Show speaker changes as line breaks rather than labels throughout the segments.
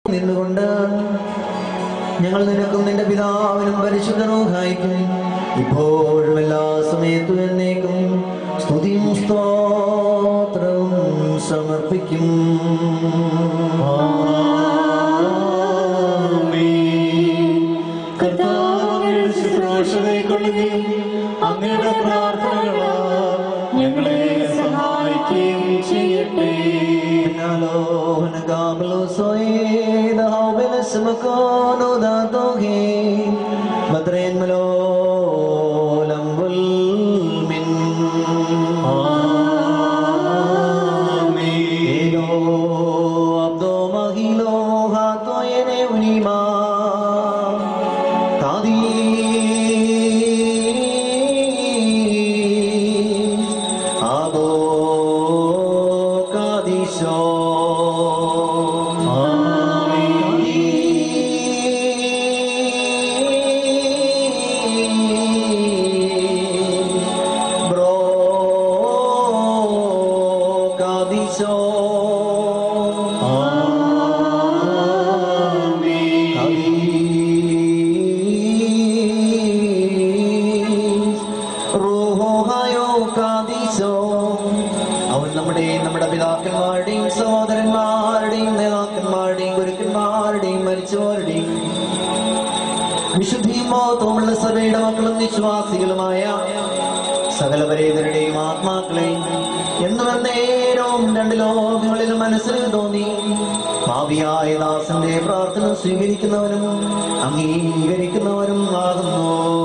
നിന്നുകൊണ്ട് ഞങ്ങൾ നിനക്കും നിന്റെ പിതാവിനും പരിശുദ്ധ റൂഹായിക്കും ഇപ്പോഴും എല്ലാ സമയത്തും എന്നേക്കും സ്തുതിയും സ്തോത്രവും സമർപ്പിക്കും.
അങ്ങയുടെ പ്രാർത്ഥനകളാൽ ഞങ്ങളെ സഹായിക്കുകയും ചെയ്യട്ടെ.
നമ്മുടെ പിതാക്കന്മാരുടെയും സഹോദരന്മാരുടെയും നേതാക്കന്മാരുടെയും ഗുരുക്കന്മാരുടെയും മരിച്ചവരുടെയും വിശുദ്ധിയും മഹത്വമുള്ള സഭയുടെ മക്കളും വിശ്വാസികളുമായ സകല പരേതരുടെയും ആത്മാക്കളെയും എന്നും നേരവും രണ്ട് ലോകങ്ങളിലും മനസ്സിൽ തോന്നി ഭാവിയായ ദാസന്റെ പ്രാർത്ഥന സ്വീകരിക്കുന്നവരും അംഗീകരിക്കുന്നവരും ആകുന്നു.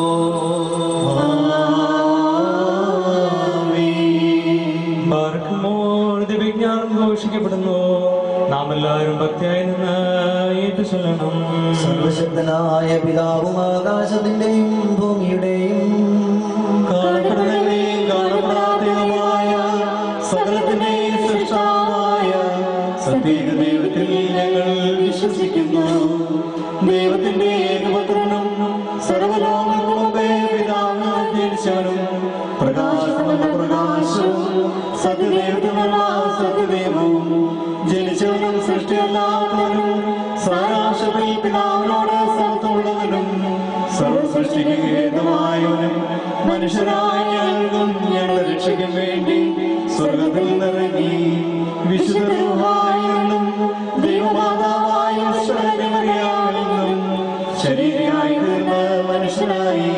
വിജ്ഞാനം ഘോഷിക്കപ്പെടുന്നു. നാം എല്ലാവരും ഭക്തിയായി നിന്ന് ഏറ്റു ചൊല്ലണം.
സർവശക്തനായ പിതാവും ആകാശത്തിന്റെയും ഭൂമിയുടെയും
കാണപ്പെടുന്നതിനെയും കാണപ്പെടാത്തതുമായ സകലത്തിന്റെയും സൃഷ്ടാവായ സത്യേക ദൈവത്തിൽ ഞങ്ങൾ വിശ്വസിക്കുന്നു. ദൈവത്തിന്റെ ഏകപുത്രനും സർവ്വലോകങ്ങൾക്കും മുമ്പേ പിതാവ് ജനിച്ചവനും പ്രകാശമെന്ന പ്രകാശവും സത്യദൈവത്തിനുള്ള സത്യദൈവവും ജനിച്ചവനും സൃഷ്ടിയല്ലാത്തവനും സാരാംശത്തിൽ പിതാവിനോട് സമത്വമുള്ളവനും സർവസൃഷ്ടിക്ക് ഹേതുവായവനും മനുഷ്യരായ ഞങ്ങൾക്കും ഞങ്ങളുടെ രക്ഷയ്ക്കും വേണ്ടി സ്വർഗത്തിൽ നിറങ്ങി വിശുദ്ധ റൂഹായിലും ദൈവമാതാവായ മറിയാമിലും ശരീരമായി തീർന്ന മനുഷ്യനായി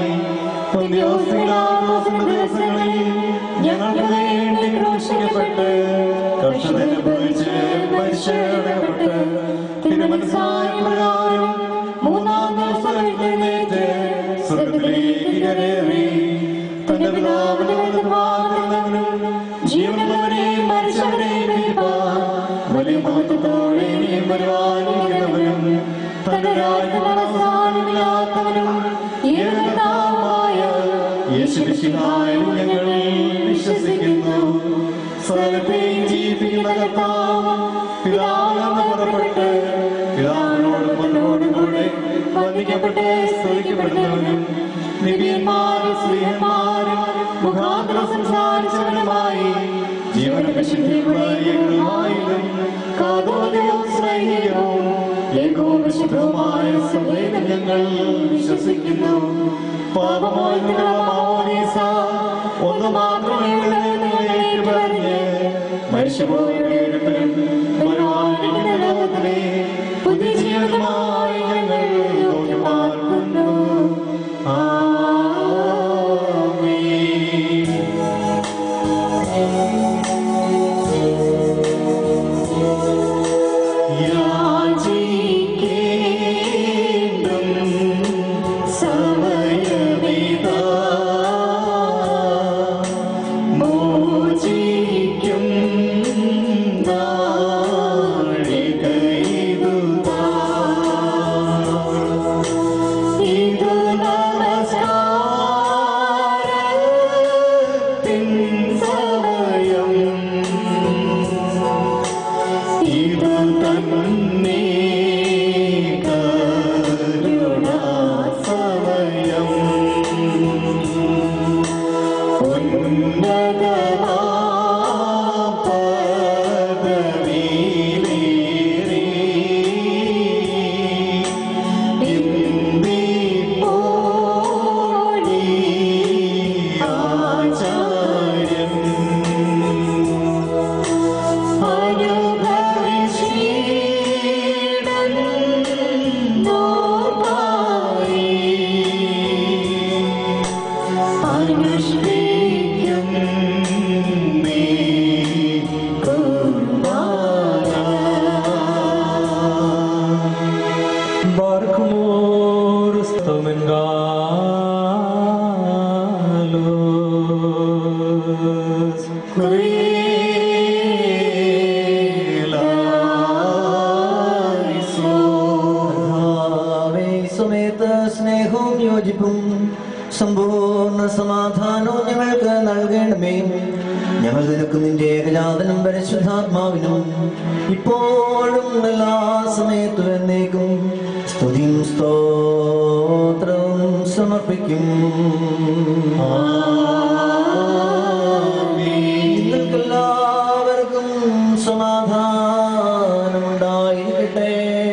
ദിവസങ്ങളിൽ ഞങ്ങൾക്ക് വേണ്ടി ക്രൂശിക്കപ്പെട്ട് കഷ്ടതനുഭവിച്ച് മരിച്ചടക്കപ്പെട്ട് തിരുമനസ്സായ പ്രകാരം മൂന്നാം ദിവസം എഴുന്നേറ്റ് സ്വർഗ്ഗത്തിലേക്ക് കയറി തന്റെ പിതാവിന്റെ വലതുഭാഗത്തുള്ളവനും ജീവനുള്ളവരെയും മരിച്ചവരെയും വിധിപ്പാൻ വലിയ മഹത്വത്തോടെ ഇനിയും വരുവാനിരിക്കുന്നവനും തന്റെ രാജ്യത്തിൽ അവസാനമില്ലാത്തവനും ഏകനാമമായ യേശുമിശിഹായിൽ ഞങ്ങൾ വിശ്വസിക്കുന്നു. സകലത്തെയും ജീവിപ്പിക്കുന്ന കർത്താവ് പിതാവിനെന്ന് പുറപ്പെട്ട് പിതാവിനോടും പുത്രനോടും കൂടെ വന്ദിക്കപ്പെട്ട് സ്തുതിക്കപ്പെടുന്നവനും നിബിയന്മാരും സ്ത്രീയന്മാരും മുഖാന്തരം സംസാരിച്ചവനുമായി ജീവനും വിശുദ്ധിയുമായും കാതോലികവും സ്നേഹികവും ഏകവും വിശുദ്ധവുമായ സഭയിൽ ഞങ്ങൾ വിശ്വസിക്കുന്നു. പാപമോചനമാമോദീസ ഒന്ന് മാത്രമേ പറഞ്ഞ് മനുഷ്യപോലും വരുവാനിരിക്കുന്ന ലോകത്തിലെ പുതിയ ജീവനുമായി ഞങ്ങൾ നോക്കിപ്പാർക്കുന്നു.
മോചിക്കും നാഴികയിതു
യോജിപ്പും സമ്പൂർണ്ണ സമാധാനവും ഞങ്ങൾക്ക് നൽകണമേ. ഞങ്ങൾ നിനക്ക് നിന്റെ ഏകജാതനും പരിശുദ്ധാത്മാവിനും ഇപ്പോഴും എല്ലാ സമയത്തും എന്നേക്കും സ്തുതിയും സ്തോത്രവും സമർപ്പിക്കും. നിങ്ങൾക്കെല്ലാവർക്കും സമാധാനമുണ്ടായിരിക്കട്ടെ.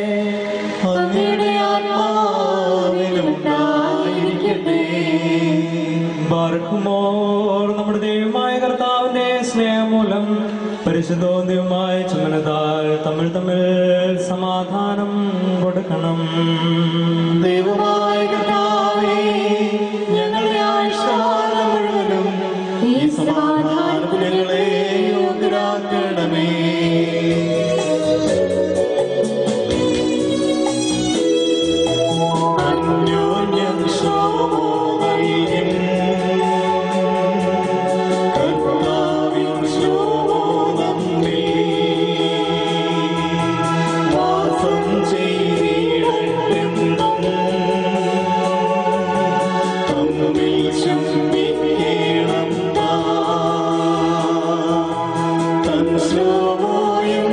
ബാർക്കുമോർ നമ്മുടെ ദൈവമായ കർത്താവിന്റെ സ്നേഹമൂലം പരിശുദ്ധവും ദൈവമായ ചുമനത്താൽ തമ്മിൽ സമാധാനം കൊടുക്കണം.
ദൈവമായ കർത്താവേ, ഞങ്ങളുടെ ആയുഷ്കാലം മുഴുവനും ഈ സമാധാനത്തിന് ഞങ്ങളെ യോഗ്യരാക്കണമേ. അന്യോന്യം ശോഭോദയം കർത്താവിൻ ശോഭോദമ്മേ വാസം ചെയ്തിടട്ടെന്നും തമ്മിൽ ചുംബിക്കണം തൻ ശോഭോയും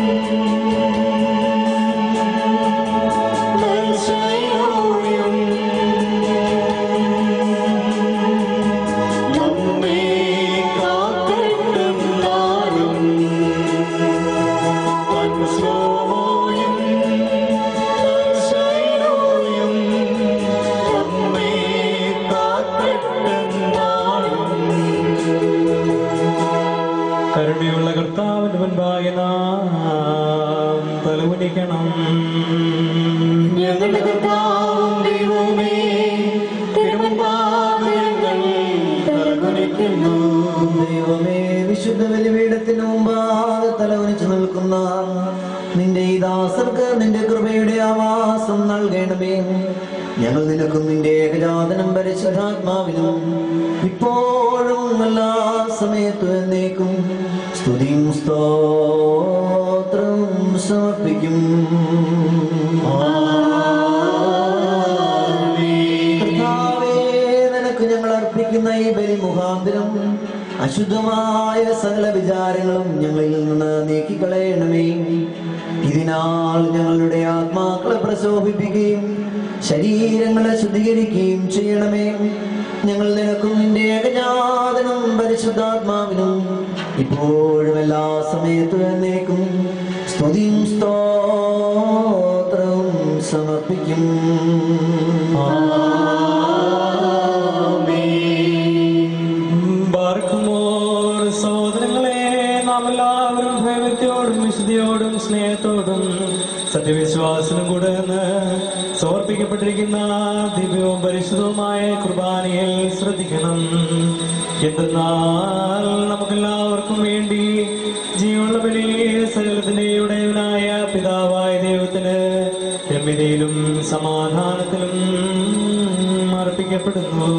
കരുണയുള്ള കർത്താവിന്റെ മുൻപാകെ നാം തലകുനിക്കണം.
ഞങ്ങളുടെ കർത്താവും ദൈവമേ, തിരുമുൻപാകെ ഞങ്ങൾ തലകുനിക്കുന്നു.
ദൈവമേ, വിശുദ്ധ ബലിപീഠത്തിന് മുമ്പാകെ തലകുനിച്ചു നിൽക്കുന്ന നിന്റെ ഈ ദാസർക്ക് നിന്റെ കൃപയുടെ ആവാസം നൽകണമേ. ഞങ്ങൾ നിനക്കും നിന്റെ ഏകജാതനും പരിശുദ്ധാത്മാവിനും ഇപ്പോഴും എല്ലാ സമയത്തും എന്നേക്കും സ്തുതിയും സ്തോത്രവും സമർപ്പിക്കും. കർത്താവേ, നിനക്ക് ഞങ്ങൾ അർപ്പിക്കുന്ന ഈ ബലി മുഖാന്തരം അശുദ്ധമായ സകല വിചാരങ്ങളും ഞങ്ങളിൽ നിന്ന് നീക്കിക്കളയണമേ. ഇതിനാൽ ഞങ്ങളുടെ ആത്മാക്കളെ പ്രശോഭിപ്പിക്കുകയും ശരീരങ്ങളെ ശുദ്ധീകരിക്കുകയും ചെയ്യണമേ. ഞങ്ങൾ നിനക്കും നിന്റെ ഏകജാതനും പരിശുദ്ധാത്മാവിനും ഇപ്പോഴും എല്ലാ സമയത്തും എന്നേക്കും സ്തുതിയും സ്തോത്രവും സമർപ്പിക്കും.
ബാർക്കുമോർ സഹോദരങ്ങളെ, നാം എല്ലാവരും ഭയഭക്തിയോടും വിശുദ്ധിയോടും സ്നേഹത്തോടും സത്യവിശ്വാസനും കൂടെ നിന്ന് സമർപ്പിക്കപ്പെട്ടിരിക്കുന്ന ദിവ്യവും പരിശുദ്ധവുമായ കുർബാനയിൽ ശ്രദ്ധിക്കണം. എന്തെന്നാൽ നമുക്കെല്ലാവർക്കും വേണ്ടി ജീവനുള്ള ബലി സകലത്തിന്റെ ഉടയവനായ പിതാവായ ദൈവത്തിന് രമ്യതയിലും സമാധാനത്തിലും അർപ്പിക്കപ്പെടുന്നു.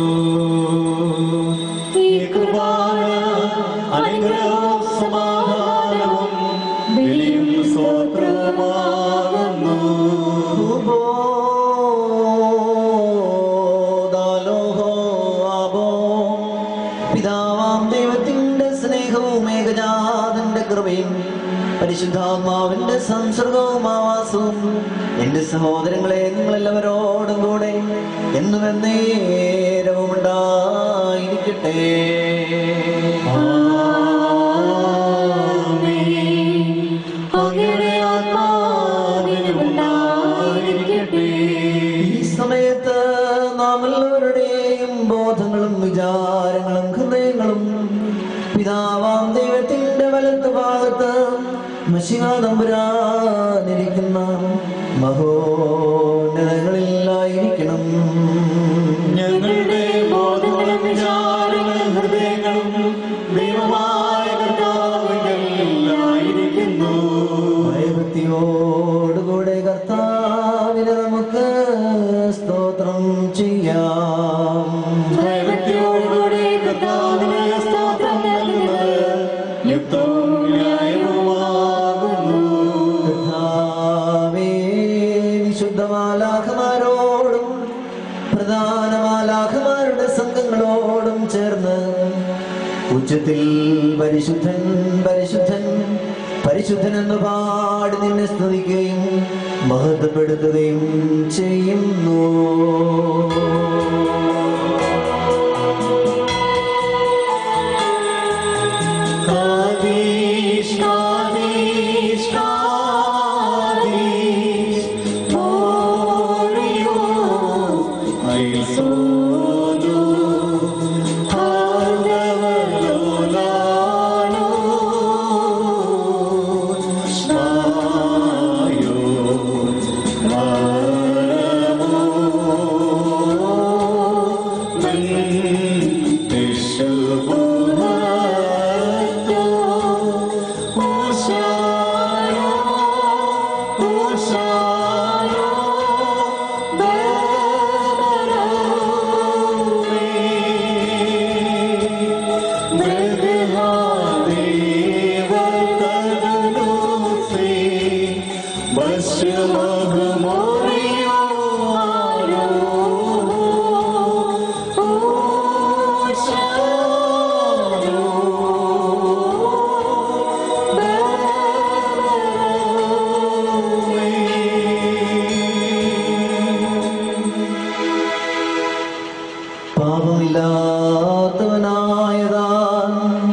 ഈ കുർബാന അനുഗ്രഹവും സമാധാനവും ബലിയും സ്തോത്രവുമാകുന്നു.
പിതാവാം ദൈവത്തിന്റെ സ്നേഹവും ഏകജാതന്റെ കൃപയും പരിശുദ്ധാത്മാവിന്റെ സംസർഗവും ആവാസവും എന്റെ സഹോദരങ്ങളെ നിങ്ങളെല്ലാവരോടും കൂടെ എന്നും എന്നേരവും ഉണ്ടായിരിക്കട്ടെ.
അങ്ങയുടെ ആത്മാവിനും ഉണ്ടായിരിക്കട്ടെ.
ഈ സമയത്ത് നാം എല്ലാവരുടെയും ബോധങ്ങളും വിചാരങ്ങളും ഹൃദയങ്ങളും പിതാവാം ദൈവത്തിന്റെ വലത്ത് ഭാഗത്ത് മശിഹാ തമ്പുരാനിരിക്കുന്ന മഹോന്നതങ്ങളിലായിരിക്കണം.
ഞങ്ങളുടെ ബോധങ്ങളും വിചാരങ്ങളും ഹൃദയങ്ങളും ദൈവമായ കർത്താവിലായിരിക്കുന്നു.
ഭയഭക്തിയോടുകൂടെ കർത്താവിനെ നമുക്ക് സ്തോത്രം ചെയ്യാം.
ഭയഭക്തിയോടുകൂടി കർത്താവിന് സ്തോത്രം നൽകുന്നത് യുക്തവും ന്യായവുമാകുന്നു.
കർത്താവേ, വിശുദ്ധ മാലാഖമാരോടും പ്രധാന ഉച്ചത്തിൽ പരിശുദ്ധൻ പരിശുദ്ധൻ പരിശുദ്ധൻ എന്ന് പാടി നിന്നെ സ്തുതിക്കുകയും മഹത്വപ്പെടുത്തുകയും ചെയ്യുന്നു. പാപമില്ലാത്തവനായതാൻ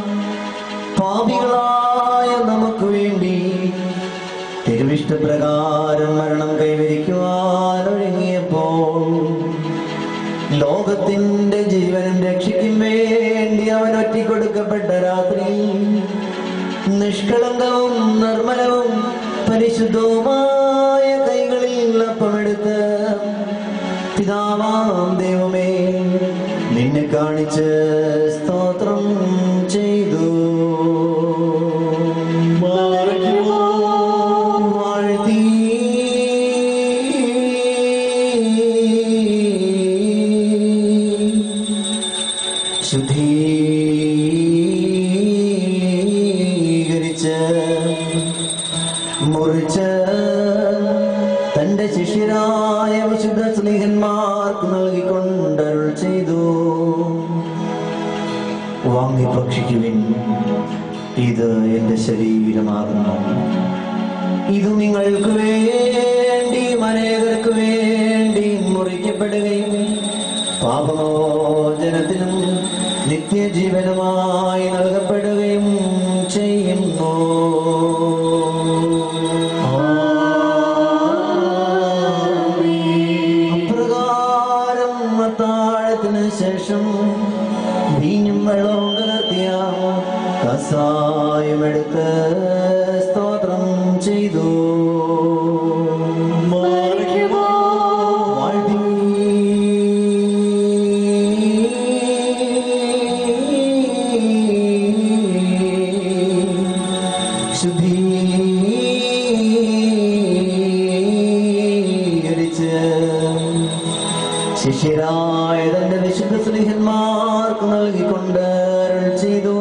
പാപികളായ നമുക്ക് വേണ്ടി തിരുവിഷ്ടപ്രകാരം മരണം കൈവരിക്കുവാൻ ഒരുങ്ങിയപ്പോൾ ലോകത്തിന്റെ ജീവനും രക്ഷയ്ക്കും വേണ്ടി അവൻ ഒറ്റിക്കൊടുക്കപ്പെട്ട രാത്രി നിഷ്കളങ്കവും നിർമ്മലവും പരിശുദ്ധവുമായ കൈകളിൽ അപ്പമെടുത്ത് പിതാവാം ദൈവമേ നിന്നെ കാണിച്ച് സ്തോത്രം ചെയ്തു. വാഴ്ത്തി ശുദ്ധീകരിച്ച് മുറിച്ച് തന്റെ ശിഷ്യരായ വിശുദ്ധ സ്നേഹന്മാർക്ക് നൽകിക്കൊണ്ടരുൾ ചെയ്തു. വാങ്ങി ഭക്ഷിക്കുവിൻ, ഇത് എന്റെ ശരീരമാകുന്നു. ഇത് നിങ്ങൾക്ക് വേണ്ടിയും അനേകർക്ക് വേണ്ടിയും മുറിക്കപ്പെടുകയും പാപമോചനത്തിനും നിത്യജീവനുമായി നൽകപ്പെടുകയും ചെയ്യുന്നു. അപ്രകാരം അത്താഴത്തിന് ശേഷം വീഞ്ഞും വെള്ളവും കലർത്തിയ കസായമെടുത്ത് സ്തോത്രം ചെയ്തു. ശുദ്ധീകരിച്ച് ശിഷ്യരായ തന്റെ വിശുദ്ധ സ്നേഹന്മാർക്ക് നൽകിക്കൊണ്ട് അരുൾ ചെയ്തു.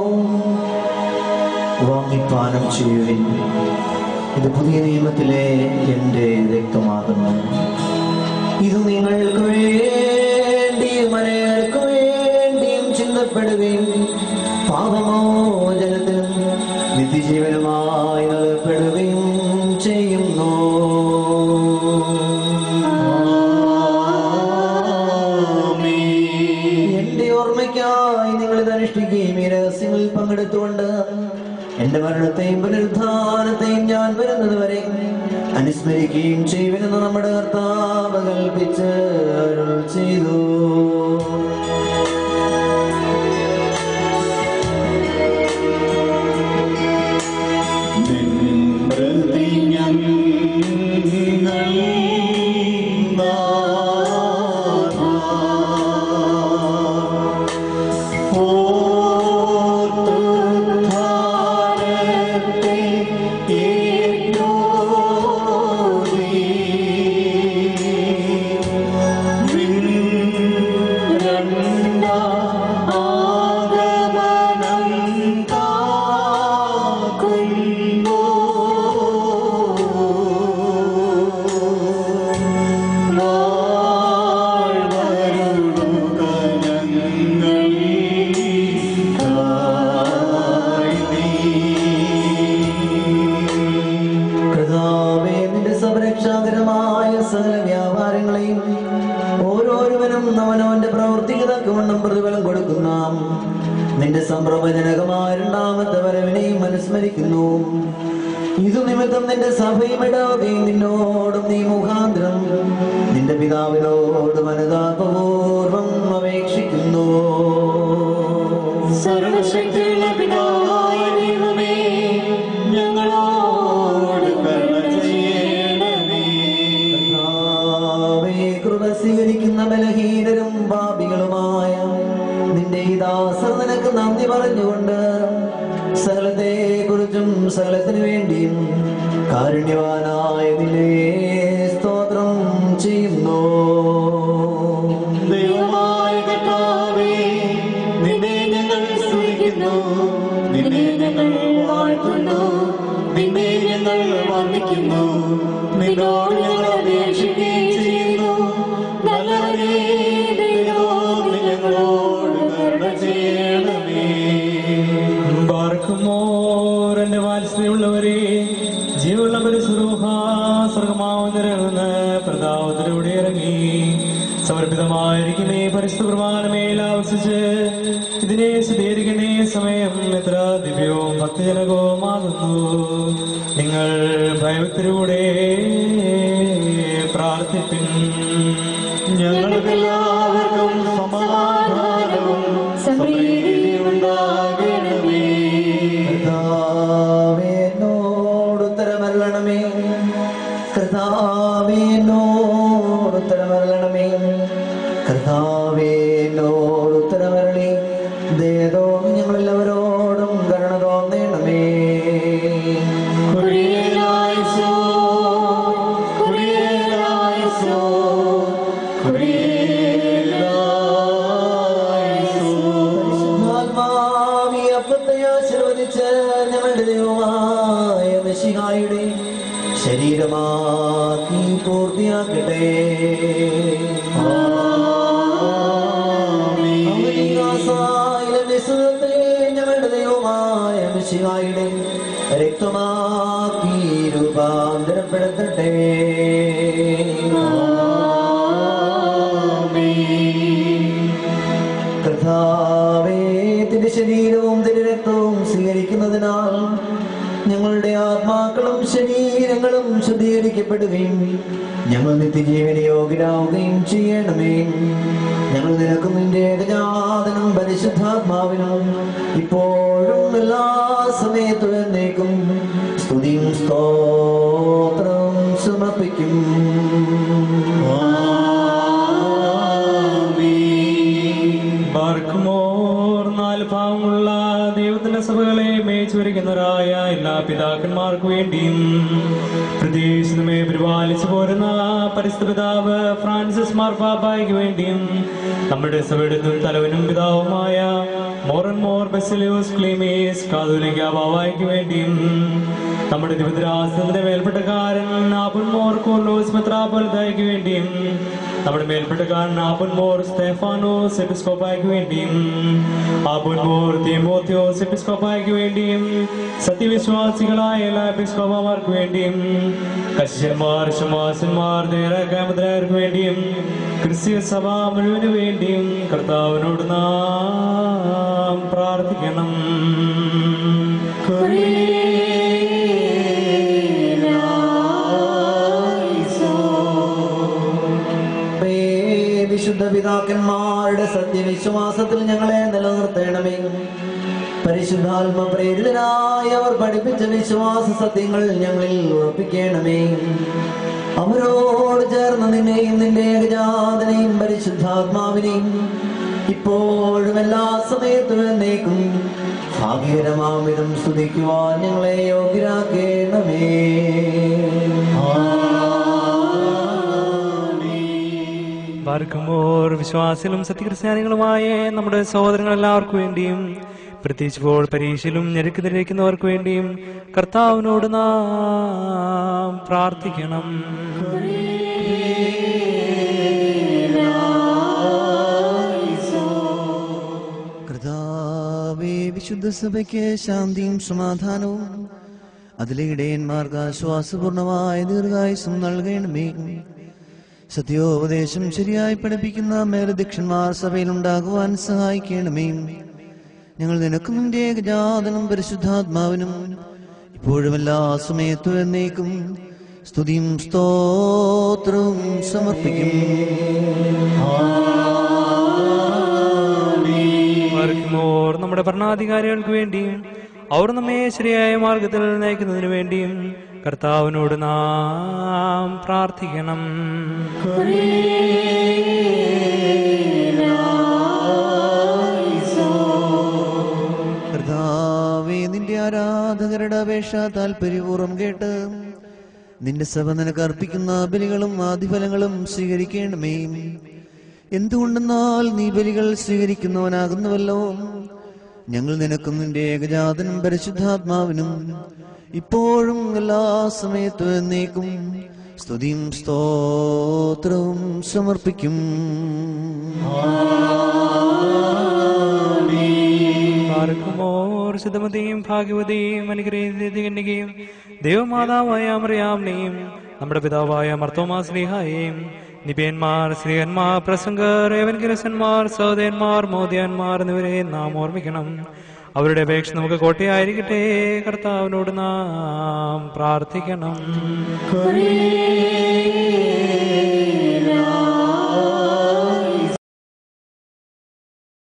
വാങ്ങിപ്പാനം ചെയ്യുവിൻ, ഇത് പുതിയ നിയമത്തിലെ എന്റെ രക്തമാകുന്നു. ഇത് നിങ്ങൾക്ക് വേണ്ടിയും അനേകർക്ക് വേണ്ടിയും ചിന്തപ്പെടുകയും പാപമോചനത്തിനും നിത്യജീവനുമായി നൽകപ്പെടുകയും ചെയ്യുന്നു. എന്റെ ഓർമ്മയ്ക്കായി നിങ്ങൾ ഇത് അനുഷ്ഠിക്കുകയും ഈ രഹസ്യങ്ങളിൽ പങ്കെടുത്തുകൊണ്ട് എന്റെ മരണത്തെയും പുനരുദ്ധാനത്തെയും ഞാൻ വരുന്നത് വരെ അനുസ്മരിക്കുകയും ചെയ്യുമെന്ന് നമ്മുടെ കർത്താവ് കൽപ്പിച്ച് അരുൾ ചെയ്തു.
Run
ലാഭമായ സകല വ്യാപാരങ്ങളെയും ഓരോരുവനും അവനവന്റെ പ്രവൃത്തിക്ക് തക്കവണ്ണം പ്രതിഫലം കൊടുക്കുന്ന നിന്റെ സംപ്രവചനകമായ രണ്ടാമത്തെ വരവിനെയും അനുസ്മരിക്കുന്നു. ഇതു നിമിത്തം നിന്റെ സഭയും ഇടവകയും നിന്നോടും നീ മുഖാന്തരം നിന്റെ പിതാവിനോടും അനുതാപപൂർവം അപേക്ഷിക്കുന്നു.
സർവശക്തിയുള്ള പിതാവായ ദൈവമേ, ഞങ്ങളോട് കരുണ ചെയ്യണമേ.
കർത്താവേ, കൃപ സ്വീകരിക്കുന്ന ബലഹീനരും പാപികളുമായ നിന്റെ ഈ ദാസർ നിനക്ക് നന്ദി പറഞ്ഞുകൊണ്ട് സകലത്തെ കുറിച്ചും സകലത്തിനു വേണ്ടിയും കാരുണ്യവാനായ നിന്നെ സ്തോത്രം ചെയ്യുന്നു.
ദൈവമായ കർത്താവേ, നിന്നെ ഞങ്ങൾ സ്തുതിക്കുന്നു, നിന്നെ ഞങ്ങൾ വാഴ്ത്തുന്നു, നിന്നെ ഞങ്ങൾ വന്ദിക്കുന്നു, നിന്നോട് ഞങ്ങൾ അപേക്ഷിക്കുകയും ചെയ്യുന്നു. നല്ലവരേ ദൈവമേ, ഞങ്ങളോട് കരുണ ചെയ്യണമേ.
ബാർക്കുമോർ എന്റെ വാത്സല്യമുള്ളവരെ, ജീവനുള്ള പരിശുദ്ധാസ്വർഗമാവുന്നതിന് പ്രതാപത്തിലൂടെ ഇറങ്ങി സമർപ്പിതമായിരിക്കുന്ന ഈ പരിശുദ്ധ കുർബാനമേൽ ആവസിച്ച് ഇതിനെ സ്വീകരിക്കുന്ന ഈ സമയം എത്ര ദിവ്യവും ഭക്തിജനകവുമാകുന്നു. നിങ്ങൾ ഭയഭക്തിലൂടെ പ്രാർത്ഥിപ്പിൻ.
ഞങ്ങൾക്കെല്ലാവർക്കും സമാധാനവും സമൃദ്ധിയും ഉണ്ടാകണമേ.
കർത്താവേ, എന്നോട് ഉത്തരമരുളണമേ. കർത്താവേ, എന്നോട് ഉത്തരമരുളണമേ. കർത്താവേ, എന്നോട് ഉത്തരമരുളി ദയതോ ഞങ്ങളെല്ലാവരോടും കരുണ തോന്നണമേ.
കുരിയലായിസോ, കുരിയലായിസോ, കുരിയലായിസോ.
പരിശുദ്ധാത്മാവേ, അപ്പത്തെ ആശീർവദിച്ച് ഞങ്ങളുടെ ദൈവമായ മിശിഹായുടെ ശരീരമാക്കി പൂർത്തിയാക്കട്ടെ. ഞങ്ങളുടെ ദൈവമായ മിശിഹായുടെ രക്തമാക്കി രൂപാന്തരപ്പെടുത്തട്ടെ. കർത്താവേ, തിരു ശരീരവും തിരു രക്തവും സ്വീകരിക്കുന്നതിനാൽ ഞങ്ങളുടെ ആത്മാക്കളും ശരീരങ്ങളും ശുദ്ധീകരിക്കപ്പെടുകയും ഞങ്ങൾ നിത്യജീവന് യോഗ്യരാവുകയും ചെയ്യണമേ. ഞങ്ങൾ നിനക്കും നിന്റെ ഏകജാതനും പരിശുദ്ധാത്മാവിനും ഇപ്പോഴും എല്ലാ സമയത്തും എന്നേക്കും സ്തുതിയും സ്തോത്രവും സമർപ്പിക്കും.
ബാർക്കുമോർ നാല് ഭാവമുള്ള ദൈവത്തിന്റെ സഭകളെ മേച്ചു വരിക്കുന്നവരായ എല്ലാ പിതാക്കന്മാർക്കു വേണ്ടിയും പ്രതീക്ഷിതമേ പരിപാലിച്ചു പോരുന്ന പരിശുദ്ധ പിതാവ് ഫ്രാൻസിസ് മാർപ്പാപ്പായ്ക്ക് വേണ്ടിയും നമ്മുടെ സഭയുടെ തലവനും പിതാവുമായ മോർ ബസിലിയോസ് ക്ലീമീസ് കാതോലിക്ക ബാവായ്ക്ക് വേണ്ടിയും നമ്മുടെ ദിവിദ്രാസനത്തിന്റെ മേൽപ്പെട്ടക്കാരൻ ആപുൻമോർ കോർലോസ് മെത്രാപ്പൊലീത്തായ്ക്ക് വേണ്ടിയും നമ്മുടെ മേൽപ്പെട്ടക്കാരൻ ആപുൻമോർ സ്തെഫാനോസ് എപ്പിസ്കോപ്പായ്ക്ക് വേണ്ടിയും ആപുൻമോർ തീമോത്തിയോസ് എപ്പിസ്കോപ്പായ്ക്ക് വേണ്ടിയും സത്യവിശ്വാസികളായ എല്ലാ എപ്പിസ്കോപ്പമാർക്ക് വേണ്ടിയും കശിഷ്യന്മാർ ശമാസന്മാർ ദേരാകാമദ്രായർക്ക് വേണ്ടിയും ക്രിസ്തീയ സഭ മുഴുവന് വേണ്ടിയും കർത്താവിനോട് നാം പ്രാർത്ഥിക്കണം.
വിശുദ്ധ പിതാക്കന്മാരുടെ സത്യവിശ്വാസത്തിൽ ഞങ്ങളെ നിലനിർത്തണമേ. പരിശുദ്ധാത്മ പ്രേരിതനായ അവർ പഠിപ്പിച്ച വിശ്വാസ സത്യങ്ങൾ ഞങ്ങളിൽ ഉറപ്പിക്കണമേ. അവരോട് ചേർന്ന് നിന്നെയും നിന്റെ ഏകജാതനെയും പരിശുദ്ധാത്മാവിനെയും ഇപ്പോഴും എല്ലാ സമയത്തും എന്നേക്കും ഭാഗ്യകരമാം വിധം സ്തുതിക്കുവാൻ ഞങ്ങളെ യോഗ്യരാക്കണമേ.
ബാർക്കുമോർ വിശ്വാസികളും സത്യക്രിസ്ത്യാനികളുമായ നമ്മുടെ സഹോദരങ്ങൾ എല്ലാവർക്കും വേണ്ടിയും പ്രത്യേകിച്ച് ഇപ്പോൾ പരീക്ഷയിലും ഞെരുക്കുന്നിരിക്കുന്നവർക്ക് വേണ്ടിയും കർത്താവിനോട് നാം പ്രാർത്ഥിക്കണം.
കർത്താവേ, വിശുദ്ധ സഭയ്ക്ക് ശാന്തിയും സമാധാനവും അതിലെ ഇടയന്മാർക്ക് ആശ്വാസപൂർണമായ ദീർഘായുസ്സും നൽകണമേ. സത്യോപദേശം ശരിയായി പഠിപ്പിക്കുന്ന മേലധ്യക്ഷന്മാർ സഭയിൽ ഉണ്ടാകുവാൻ സഹായിക്കണമേ. ഞങ്ങൾ നിനക്കും നിന്റെ ഏകജാതനും പരിശുദ്ധാത്മാവിനും ഇപ്പോഴും എല്ലാ സമയത്തും എന്നേക്കും സ്തുതിയും സ്തോത്രവും സമർപ്പിക്കും.
നമ്മുടെ ഭരണാധികാരികൾക്ക് വേണ്ടിയും അവർ നമ്മെ ശരിയായ മാർഗത്തിൽ നയിക്കുന്നതിന് വേണ്ടിയും കർത്താവിനോട് നാം പ്രാർത്ഥിക്കണം.
കർത്താവേ, നിന്റെ ആരാധകരുടെ അപേക്ഷ താല്പര്യപൂർവ്വം കേട്ട് നിന്റെ സഭ നിനക്ക് അർപ്പിക്കുന്ന ബലികളും ആദിഫലങ്ങളും സ്വീകരിക്കണമേ. എന്തുകൊണ്ടെന്നാൽ നീ ബലികൾ സ്വീകരിക്കുന്നവനാകുന്നുവല്ലോ. ഞങ്ങൾ നിനക്കും നിന്റെ ഏകജാതനും പരിശുദ്ധാത്മാവിനും ഇപ്പോഴും എല്ലാ സമയത്തും എന്നേക്കും സ്തുതിയും സ്തോത്രവും സമർപ്പിക്കും.
ശുദ്ധമതിയും ഭാഗ്യവതിയും അനുഗ്രഹിക്കുകയും ദൈവമാതാവായ മറിയാമിനെയും നമ്മുടെ പിതാവായ മർത്തോമാ സ്ലീഹായെയും നിബിയന്മാർ, ശ്രീഹന്മാർ, പ്രസംഗർ, എവൻഗലിസ്റ്റന്മാർ, സഹോദയന്മാർ, മോദിയന്മാർ എന്നിവരെ നാം ഓർമ്മിക്കണം. അവരുടെ അപേക്ഷ നമുക്ക് കോട്ടയായിരിക്കട്ടെ. കർത്താവിനോട് നാം പ്രാർത്ഥിക്കണം.